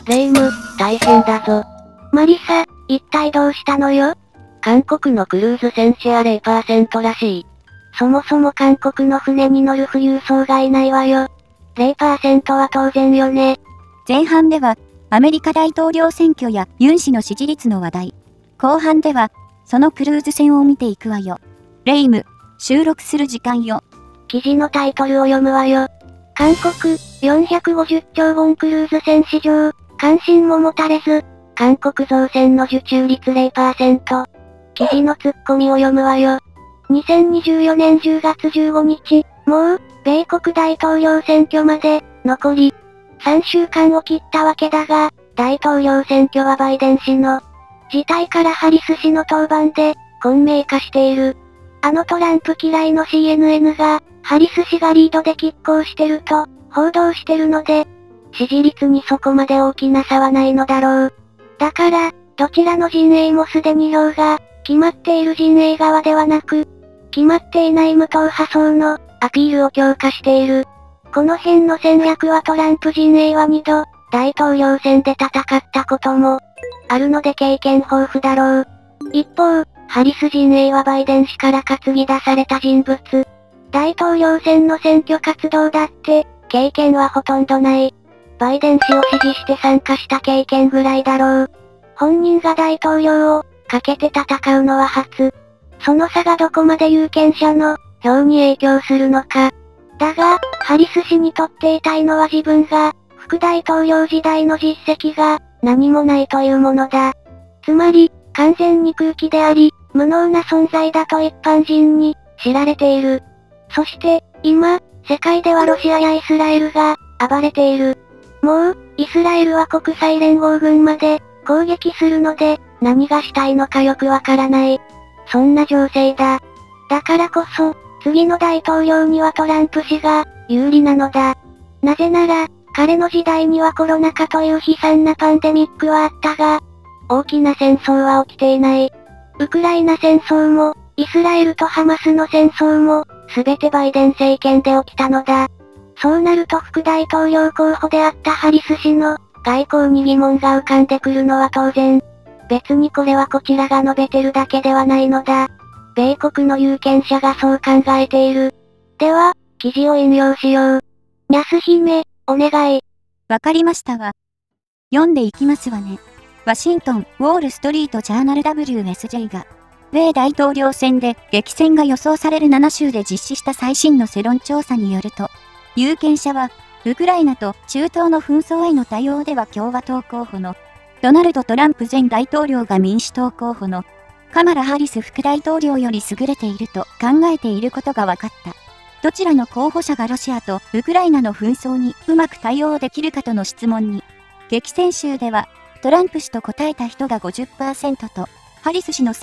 レイム、大変だぞ。 マリサ、一体どうしたのよ？ 韓国のクルーズ船シェア 0% らしい。 そもそも韓国の船に乗る富裕層がいないわよ。0% は当然よね。 前半では、アメリカ大統領選挙やユン氏の支持率の話題。後半では、そのクルーズ船を見ていくわよ。レイム、収録する時間よ。 記事のタイトルを読むわよ。韓国、450兆ウォンクルーズ船市場、関心も持たれず、韓国造船の受注率 0%。記事のツッコミを読むわよ。2024年10月15日、もう、米国大統領選挙まで、残り、3週間を切ったわけだが、大統領選挙はバイデン氏の、事態からハリス氏の登板で、混迷化している。あのトランプ嫌いの CNN が、ハリス氏がリードで拮抗してると、報道してるので、支持率にそこまで大きな差はないのだろう。だから、どちらの陣営もすでに票が、決まっている陣営側ではなく、決まっていない無党派層の、アピールを強化している。この辺の戦略はトランプ陣営は2度、大統領選で戦ったことも、あるので経験豊富だろう。一方、ハリス陣営はバイデン氏から担ぎ出された人物。大統領選の選挙活動だって、経験はほとんどない。バイデン氏を支持して参加した経験ぐらいだろう。本人が大統領を、かけて戦うのは初。その差がどこまで有権者の、票に影響するのか。だが、ハリス氏にとって痛いのは自分が、副大統領時代の実績が、何もないというものだ。つまり、完全に空気であり、無能な存在だと一般人に、知られている。そして、今、世界ではロシアやイスラエルが、暴れている。もう、イスラエルは国際連合軍まで、攻撃するので、何がしたいのかよくわからない。そんな情勢だ。だからこそ、次の大統領にはトランプ氏が、有利なのだ。なぜなら、彼の時代にはコロナ禍という悲惨なパンデミックはあったが、大きな戦争は起きていない。ウクライナ戦争も、イスラエルとハマスの戦争も、すべてバイデン政権で起きたのだ。そうなると副大統領候補であったハリス氏の、外交に疑問が浮かんでくるのは当然。別にこれはこちらが述べてるだけではないのだ。米国の有権者がそう考えている。では、記事を引用しよう。安姫、お願い。 わかりましたわ。読んでいきますわね。ワシントン、ウォールストリートジャーナル WSJ が、米大統領選で激戦が予想される7州で実施した最新の世論調査によると、有権者は、ウクライナと中東の紛争への対応では共和党候補の、ドナルド・トランプ前大統領が民主党候補の、カマラ・ハリス副大統領より優れていると考えていることが分かった。どちらの候補者がロシアとウクライナの紛争にうまく対応できるかとの質問に、激戦州では、トランプ氏と答えた人が 50% と、ハリス氏の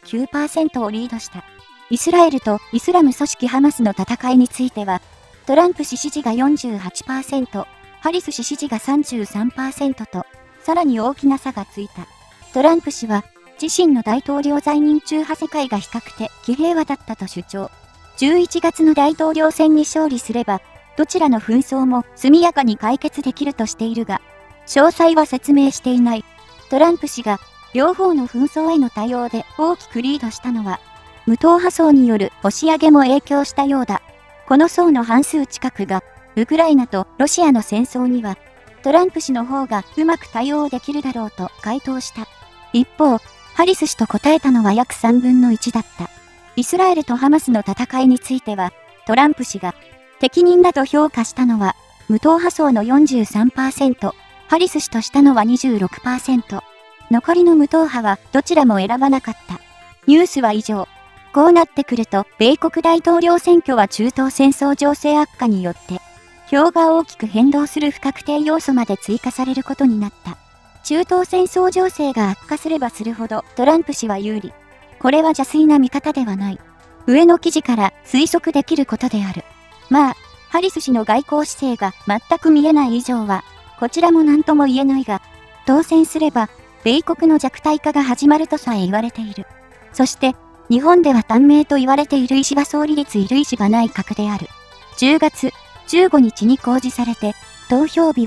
39% をリードした。イスラエルとイスラム組織ハマスの戦いについては、トランプ氏支持が 48%、ハリス氏支持が 33% と、さらに大きな差がついた。トランプ氏は、自身の大統領在任中派世界が比較的平和だったと主張。11月の大統領選に勝利すれば、どちらの紛争も速やかに解決できるとしているが、詳細は説明していない。トランプ氏が、両方の紛争への対応で大きくリードしたのは、無党派層による押し上げも影響したようだ。この層の半数近くが、ウクライナとロシアの戦争には、トランプ氏の方がうまく対応できるだろうと回答した。一方、ハリス氏と答えたのは約3分の1だった。イスラエルとハマスの戦いについては、トランプ氏が適任だと評価したのは、無党派層の 43%、ハリス氏としたのは 26%。残りの無党派はどちらも選ばなかった。ニュースは以上。こうなってくると、米国大統領選挙は中東戦争情勢悪化によって、票が大きく変動する不確定要素まで追加されることになった。中東戦争情勢が悪化すればするほどトランプ氏は有利。これは邪推な見方ではない。上の記事から推測できることである。まあ、ハリス氏の外交姿勢が全く見えない以上は、こちらも何とも言えないが、当選すれば、米国の弱体化が始まるとさえ言われている。そして、日本では短命と言われている石破総理率いる石破内閣である。10月15日に公示されて、投票日は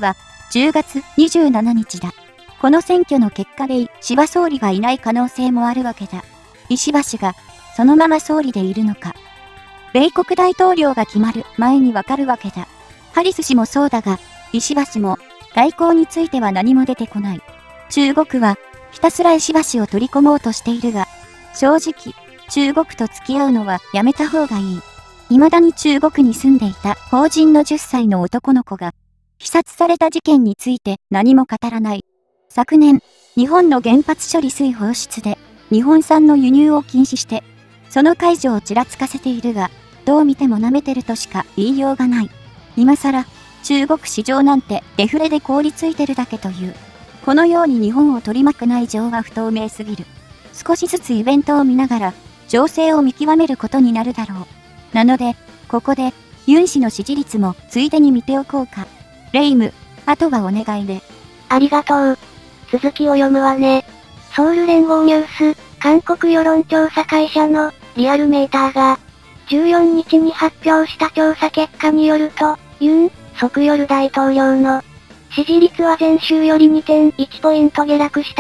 10月27日だ。この選挙の結果で石破総理がいない可能性もあるわけだ。石破氏がそのまま総理でいるのか。米国大統領が決まる前にわかるわけだ。ハリス氏もそうだが、石破氏も外交については何も出てこない。中国はひたすら石破氏を取り込もうとしているが、正直、中国と付き合うのはやめた方がいい。未だに中国に住んでいた法人の10歳の男の子が、刺殺された事件について何も語らない。昨年、日本の原発処理水放出で、日本産の輸入を禁止して、その解除をちらつかせているが、どう見ても舐めてるとしか言いようがない。今更、中国市場なんてデフレで凍りついてるだけという。このように日本を取り巻く内情は不透明すぎる。少しずつイベントを見ながら、情勢を見極めることになるだろう。なので、ここで、ユン氏の支持率もついでに見ておこうか。レイム、あとはお願いね。 ありがとう。続きを読むわね。ソウル連合ニュース、韓国世論調査会社のリアルメーターが、14日に発表した調査結果によると、ユン・ソクヨル大統領の支持率は前週より 2.1 ポイント下落した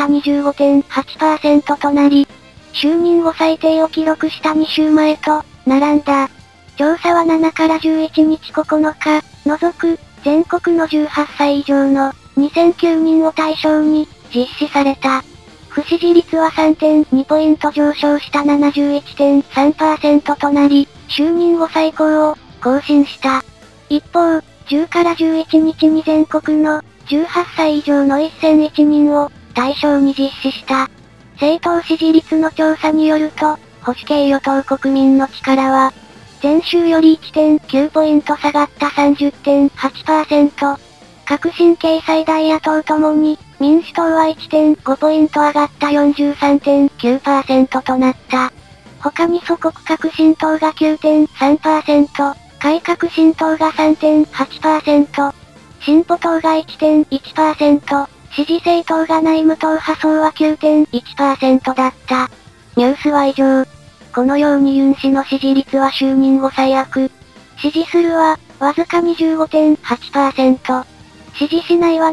25.8% となり、就任後最低を記録した2週前と並んだ。調査は7から11日9日、除く全国の18歳以上の2009人を対象に実施された。不支持率は 3.2 ポイント上昇した 71.3% となり、就任後最高を更新した。一方、10から11日に全国の18歳以上の1001人を対象に実施した。政党支持率の調査によると、保守系与党国民の力は、前週より 1.9 ポイント下がった 30.8%。革新系最大野党ともに、民主党は 1.5 ポイント上がった 43.9% となった。他に祖国革新党が 9.3%、改革新党が 3.8%、進歩党が 1.1%、支持政党がない無党派層は 9.1% だった。ニュースは以上。このようにユン氏の支持率は就任後最悪。支持するは、わずか 25.8%。支持しないは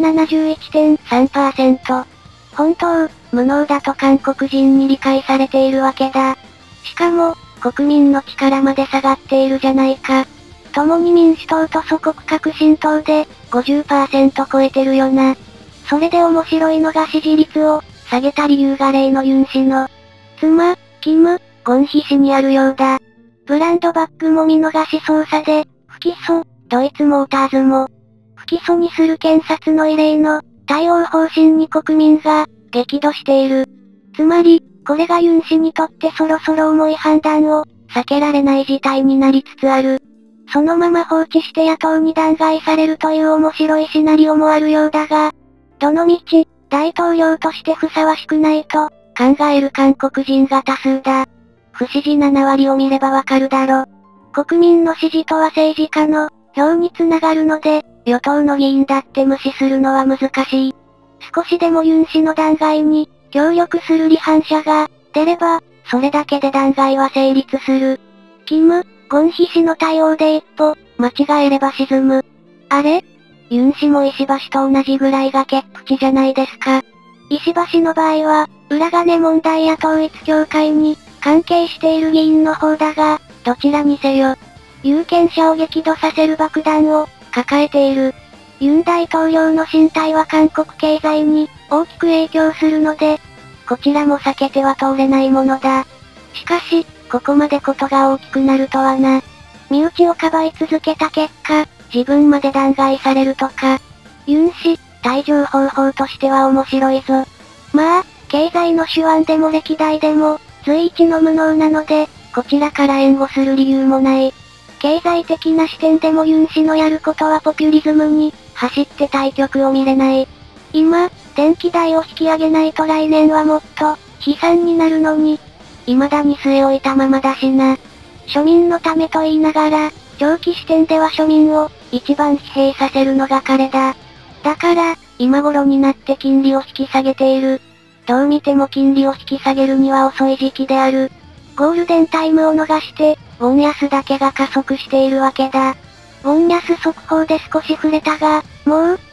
71.3%。本当、無能だと韓国人に理解されているわけだ。しかも、国民の力まで下がっているじゃないか。共に民主党と祖国革新党で、50% 超えてるよな。それで面白いのが支持率を、下げた理由が例のユン氏の、妻、キム・ゴンヒ氏にあるようだ。ブランドバッグも見逃し捜査で、不起訴、ドイツモーターズも、不起訴にする検察の異例の対応方針に国民が激怒している。つまり、これがユン氏にとってそろそろ重い判断を避けられない事態になりつつある。そのまま放置して野党に弾劾されるという面白いシナリオもあるようだが、どのみち、大統領としてふさわしくないと考える韓国人が多数だ。不支持7割を見ればわかるだろ。国民の支持とは政治家の票につながるので、与党の議員だって無視するのは難しい。少しでもユン氏の弾劾に協力する離反者が出れば、それだけで弾劾は成立する。キム・ゴンヒ氏の対応で一歩、間違えれば沈む。あれ？ユン氏も石破氏と同じぐらい崖っぷちじゃないですか。石破氏の場合は、裏金問題や統一教会に関係している議員の方だが、どちらにせよ、有権者を激怒させる爆弾を抱えている。ユン大統領の進退は韓国経済に大きく影響するので、こちらも避けては通れないものだ。しかし、ここまでことが大きくなるとはな。身内をかばい続けた結果、自分まで弾劾されるとか。ユン氏、退場方法としては面白いぞ。まあ、経済の手腕でも歴代でも、随一の無能なので、こちらから援護する理由もない。経済的な視点でもユン氏のやることはポピュリズムに走って対局を見れない。今、電気代を引き上げないと来年はもっと悲惨になるのに、未だに据え置いたままだしな。庶民のためと言いながら、長期視点では庶民を一番疲弊させるのが彼だ。だから、今頃になって金利を引き下げている。どう見ても金利を引き下げるには遅い時期である。ゴールデンタイムを逃して、ウォン安だけが加速しているわけだ。ウォン安速報で少し触れたが、もう、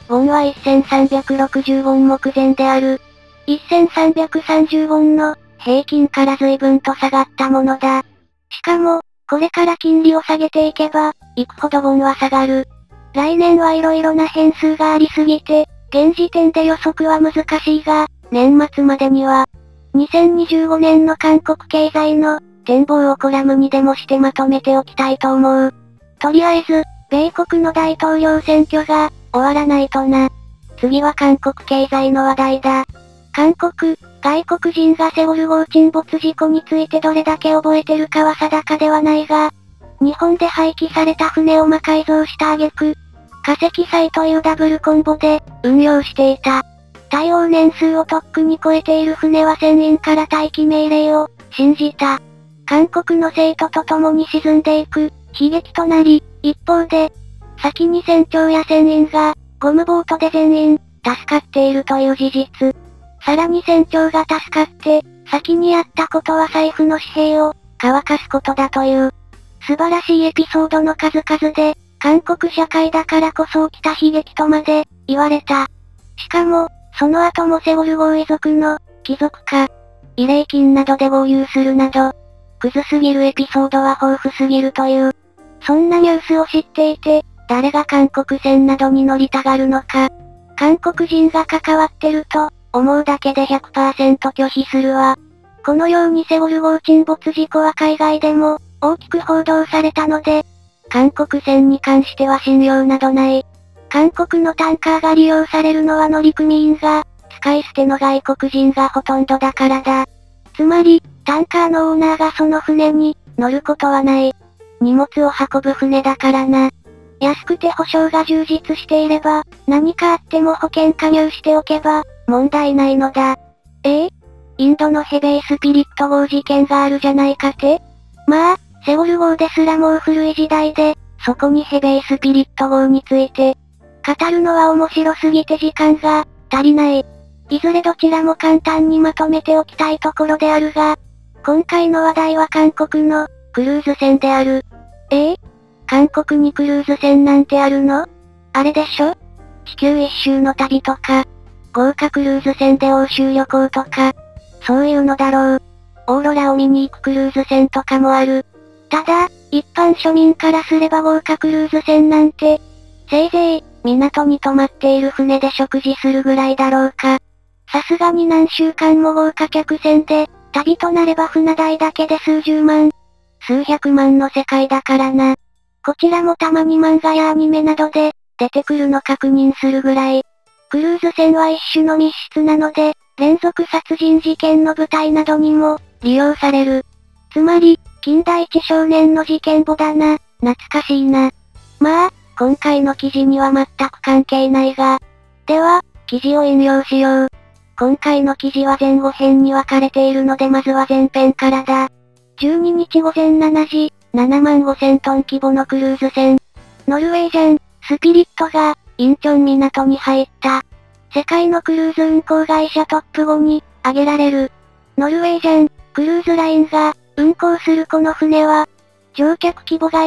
ウォンは1360ウォン目前である。1330ウォンの平均から随分と下がったものだ。しかも、これから金利を下げていけば、いくほどウォンは下がる。来年は色々な変数がありすぎて、現時点で予測は難しいが、年末までには、2025年の韓国経済の展望をコラムにでもしてまとめておきたいと思う。とりあえず、米国の大統領選挙が終わらないとな。次は韓国経済の話題だ。韓国、外国人がセウォル号沈没事故についてどれだけ覚えてるかは定かではないが、日本で廃棄された船を魔改造した挙句、化石債というダブルコンボで運用していた。耐用年数をとっくに超えている船は船員から待機命令を信じた。韓国の生徒と共に沈んでいく悲劇となり、一方で、先に船長や船員がゴムボートで全員助かっているという事実。さらに船長が助かって、先にやったことは財布の紙幣を乾かすことだという。素晴らしいエピソードの数々で、韓国社会だからこそ起きた悲劇とまで言われた。しかも、その後もセウォル号遺族の貴族化、慰霊金などで豪遊するなど、クズすぎるエピソードは豊富すぎるという。そんなニュースを知っていて、誰が韓国船などに乗りたがるのか。韓国人が関わってると、思うだけで 100% 拒否するわ。このようにセウォル号沈没事故は海外でも大きく報道されたので、韓国船に関しては信用などない。韓国のタンカーが利用されるのは乗組員が、使い捨ての外国人がほとんどだからだ。つまり、タンカーのオーナーがその船に乗ることはない。荷物を運ぶ船だからな。安くて保証が充実していれば、何かあっても保険加入しておけば、問題ないのだ。インドのヘベイスピリット号事件があるじゃないかて？まあ、セウォル号ですらもう古い時代で、そこにヘベイスピリット号について、語るのは面白すぎて時間が足りない。いずれどちらも簡単にまとめておきたいところであるが、今回の話題は韓国のクルーズ船である。韓国にクルーズ船なんてあるの？あれでしょ？地球一周の旅とか、豪華クルーズ船で欧州旅行とか、そういうのだろう。オーロラを見に行くクルーズ船とかもある。ただ、一般庶民からすれば豪華クルーズ船なんて、せいぜい、港に泊まっている船で食事するぐらいだろうか。さすがに何週間も豪華客船で、旅となれば船代だけで数十万、数百万の世界だからな。こちらもたまに漫画やアニメなどで、出てくるの確認するぐらい。クルーズ船は一種の密室なので、連続殺人事件の舞台などにも、利用される。つまり、金田一少年の事件簿だな。懐かしいな。まあ、今回の記事には全く関係ないが。では、記事を引用しよう。今回の記事は前後編に分かれているのでまずは前編からだ。12日午前7時、7万5000トン規模のクルーズ船、ノルウェージャン、スピリットが、インチョン港に入った。世界のクルーズ運航会社トップ5に、挙げられる。ノルウェージャン、クルーズラインが、運航するこの船は、乗客規模が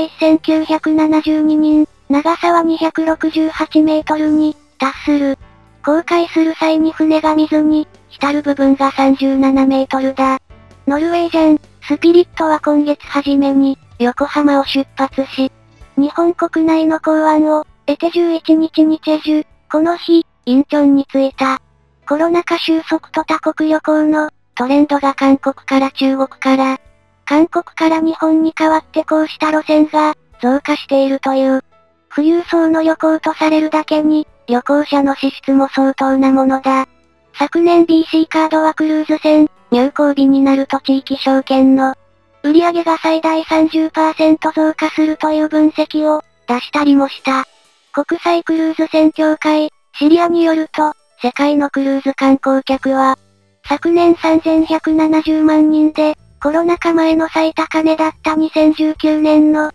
1972人、長さは268メートルに、達する。航海する際に船が水に、浸る部分が37メートルだ。ノルウェージャン、スピリットは今月初めに、横浜を出発し、日本国内の港湾を、得て11日にチェジュ、この日、インチョンに着いた。コロナ禍収束と多国旅行の、トレンドが韓国から中国から、韓国から日本に代わってこうした路線が、増加しているという。富裕層の旅行とされるだけに、旅行者の支出も相当なものだ。昨年 BC カードはクルーズ船、入港日になると地域証券の、売上が最大 30% 増加するという分析を、出したりもした。国際クルーズ船協会、シリアによると、世界のクルーズ観光客は、昨年3170万人で、コロナ禍前の最高値だった2019年の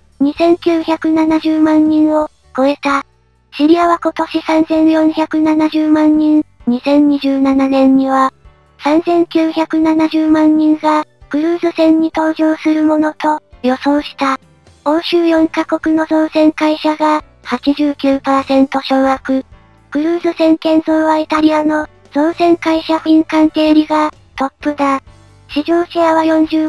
2970万人を超えた。シリアは今年3470万人、2027年には3970万人がクルーズ船に搭乗するものと予想した。欧州4カ国の造船会社が89% 掌握。ククルーズ船建造はイタリアの造船会社フィンカンテーリがトップだ。市場シェアは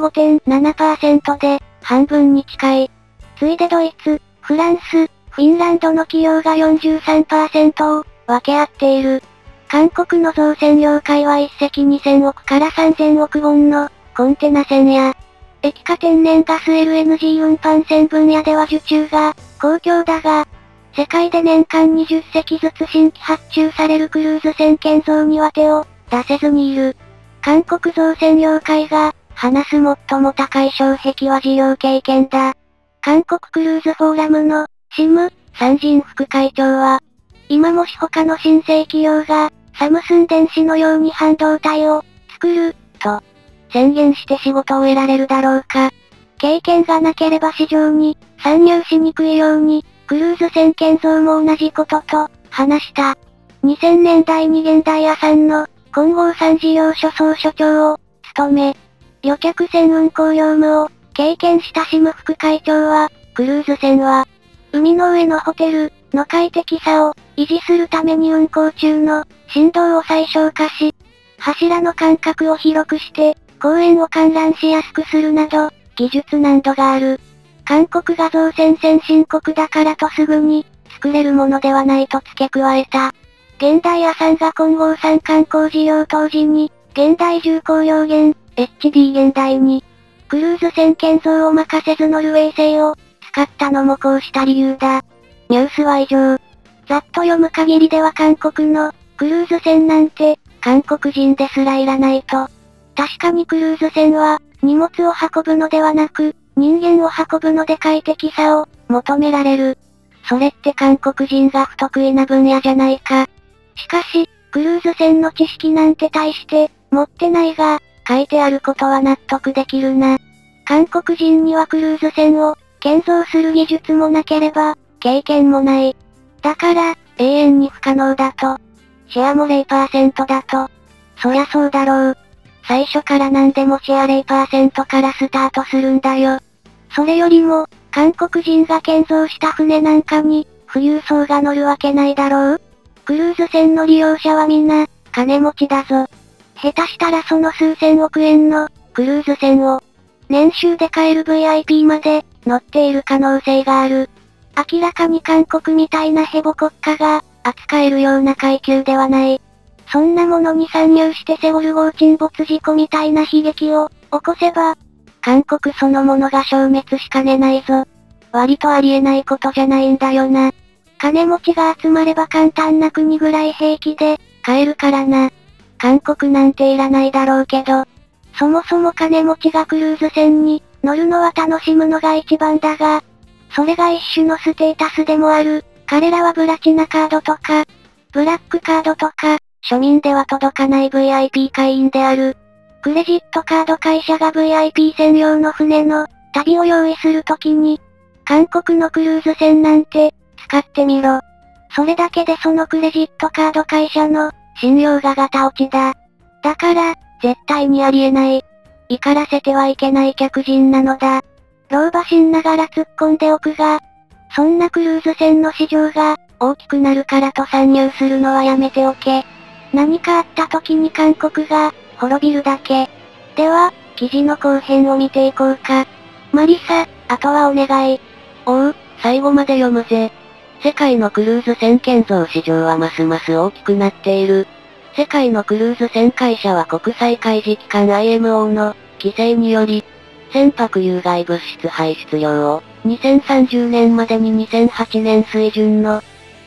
45.7% で半分に近い。次いでドイツ、フランス、フィンランドの企業が 43% を分け合っている。韓国の造船業界は1隻2000億から3000億ウォンのコンテナ船や液化天然ガス LNG 運搬船分野では受注が好況だが、世界で年間20隻ずつ新規発注されるクルーズ船建造には手を出せずにいる。韓国造船業界が話す最も高い障壁は事業経験だ。韓国クルーズフォーラムのシム・サンジン副会長は、今もし他の新生企業がサムスン電子のように半導体を作ると宣言して仕事を得られるだろうか。経験がなければ市場に参入しにくいように、クルーズ船建造も同じことと話した。2000年代に現代屋さんの金剛山事業所総所長を務め、旅客船運航業務を経験したシム副会長は、クルーズ船は海の上のホテルの快適さを維持するために運航中の振動を最小化し、柱の間隔を広くして公園を観覧しやすくするなど、技術難度がある。韓国が造船先進国だからとすぐに作れるものではないと付け加えた。現代屋さんが金剛山観光事業当時に、現代重工業源、HD 現代に、クルーズ船建造を任せずノルウェー製を使ったのもこうした理由だ。ニュースは以上。ざっと読む限りでは韓国のクルーズ船なんて韓国人ですらいらないと。確かにクルーズ船は荷物を運ぶのではなく人間を運ぶので快適さを求められる。それって韓国人が不得意な分野じゃないか。しかし、クルーズ船の知識なんて大して持ってないが、書いてあることは納得できるな。韓国人にはクルーズ船を建造する技術もなければ、経験もない。だから、永遠に不可能だと。シェアも 0% だと。そりゃそうだろう。最初から何でもシェア 0% からスタートするんだよ。それよりも、韓国人が建造した船なんかに、富裕層が乗るわけないだろう。クルーズ船の利用者はみんな、金持ちだぞ。下手したらその数千億円の、クルーズ船を、年収で買える VIP まで、乗っている可能性がある。明らかに韓国みたいなヘボ国家が、扱えるような階級ではない。そんなものに参入してセウォル号沈没事故みたいな悲劇を、起こせば、韓国そのものが消滅しかねないぞ。割とありえないことじゃないんだよな。金持ちが集まれば簡単な国ぐらい平気で、買えるからな。韓国なんていらないだろうけど、そもそも金持ちがクルーズ船に乗るのは楽しむのが一番だが、それが一種のステータスでもある。彼らはプラチナカードとか、ブラックカードとか、庶民では届かない VIP 会員である。クレジットカード会社が VIP 専用の船の旅を用意するときに、韓国のクルーズ船なんて使ってみろ。それだけでそのクレジットカード会社の信用がガタ落ちだ。だから、絶対にありえない。怒らせてはいけない客人なのだ。老婆心ながら突っ込んでおくが、そんなクルーズ船の市場が大きくなるからと参入するのはやめておけ。何かあった時に韓国が滅びるだけ。では、記事の後編を見ていこうか。マリサ、あとはお願い。 おう、最後まで読むぜ。世界のクルーズ船建造市場はますます大きくなっている。世界のクルーズ船会社は国際海事機関 IMO の規制により、船舶有害物質排出量を2030年までに2008年水準の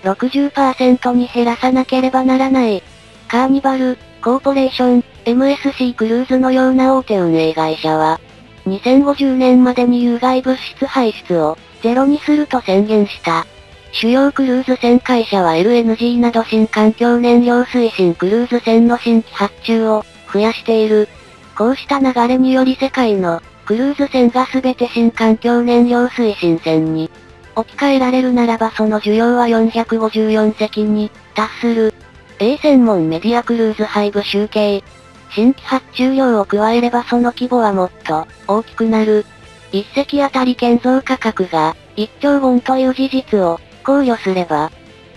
60% に減らさなければならない。カーニバル、コーポレーション、MSC クルーズのような大手運営会社は、2050年までに有害物質排出をゼロにすると宣言した。主要クルーズ船会社は LNG など新環境燃料推進クルーズ船の新規発注を増やしている。こうした流れにより世界のクルーズ船が全て新環境燃料推進船に置き換えられるならばその需要は454隻に達する。専門メディアクルーズハイブ集計。新規発注量を加えればその規模はもっと大きくなる。一隻あたり建造価格が1兆ウォンという事実を考慮すれば、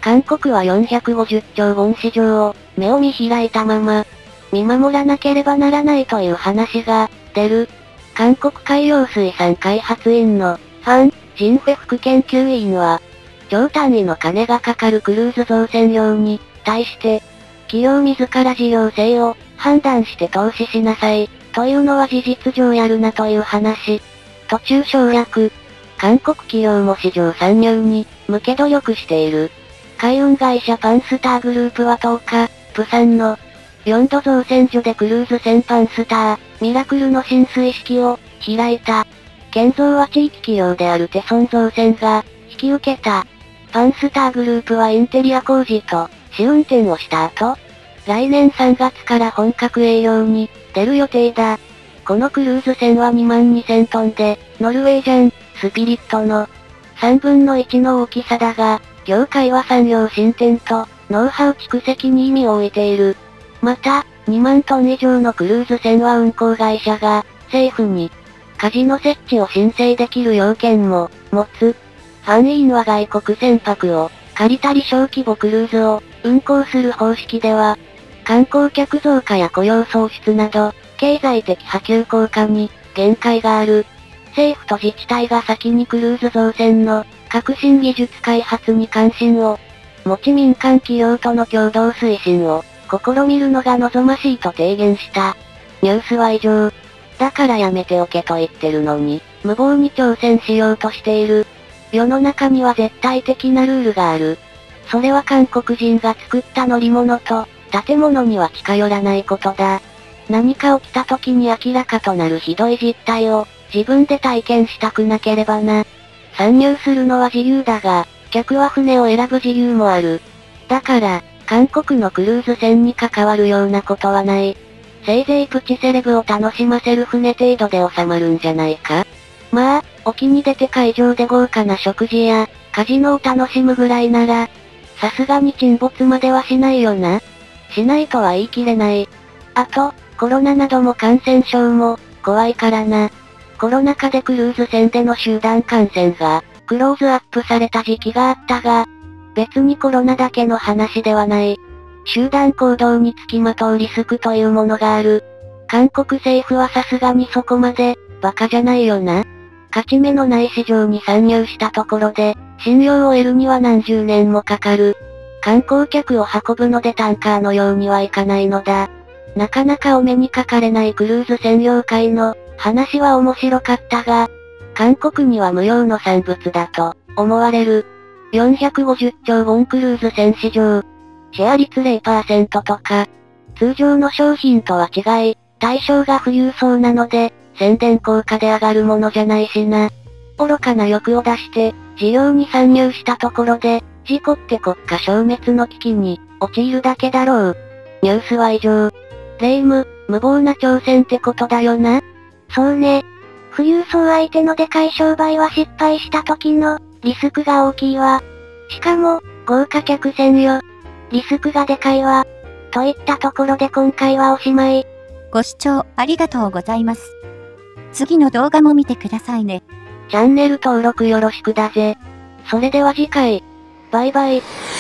韓国は450兆ウォン市場を目を見開いたまま、見守らなければならないという話が出る。韓国海洋水産開発院のファン・ジンフェ副研究員は、超単位の金がかかるクルーズ造船業に対して、企業自ら事業性を判断して投資しなさい、というのは事実上やるなという話。途中省略。韓国企業も市場参入に向け努力している。海運会社パンスターグループは10日、釜山の4度造船所でクルーズ船パンスター、ミラクルの進水式を開いた。建造は地域企業であるテソン造船が引き受けた。パンスターグループはインテリア工事と試運転をした後、来年3月から本格営業に出る予定だ。このクルーズ船は22000トンで、ノルウェージャン、スピリットの3分の1の大きさだが、業界は産業進展とノウハウ蓄積に意味を置いている。また、2万トン以上のクルーズ船は運航会社が政府にカジノ設置を申請できる要件も持つ。ファン委員は外国船舶を借りたり小規模クルーズを運航する方式では、観光客増加や雇用創出など、経済的波及効果に限界がある。政府と自治体が先にクルーズ造船の革新技術開発に関心を持ち民間企業との共同推進を試みるのが望ましいと提言した。ニュースは以上。だからやめておけと言ってるのに、無謀に挑戦しようとしている。世の中には絶対的なルールがある。それは韓国人が作った乗り物と建物には近寄らないことだ。何か起きた時に明らかとなるひどい実態を自分で体験したくなければな。参入するのは自由だが、客は船を選ぶ自由もある。だから、韓国のクルーズ船に関わるようなことはない。せいぜいプチセレブを楽しませる船程度で収まるんじゃないか。まあ、沖に出て海上で豪華な食事や、カジノを楽しむぐらいなら、さすがに沈没まではしないよな。しないとは言い切れない。あと、コロナなども感染症も、怖いからな。コロナ禍でクルーズ船での集団感染が、クローズアップされた時期があったが、別にコロナだけの話ではない。集団行動につきまとうリスクというものがある。韓国政府はさすがにそこまで、バカじゃないよな。勝ち目のない市場に参入したところで、信用を得るには何十年もかかる。観光客を運ぶのでタンカーのようにはいかないのだ。なかなかお目にかかれないクルーズ船業界の話は面白かったが、韓国には無用の産物だと思われる。450兆ウォンクルーズ船市場。シェア率 0% とか。通常の商品とは違い、対象が富裕層なので、宣伝効果で上がるものじゃないしな。愚かな欲を出して、事業に参入したところで、事故って国家消滅の危機に陥るだけだろう。ニュースは以上。霊夢、無謀な挑戦ってことだよな。 そうね。富裕層相手のでかい商売は失敗した時のリスクが大きいわ。しかも、豪華客船よ。リスクがでかいわ。といったところで今回はおしまい。 ご視聴ありがとうございます。次の動画も見てくださいね。 チャンネル登録よろしくだぜ。それでは次回。バイバイ。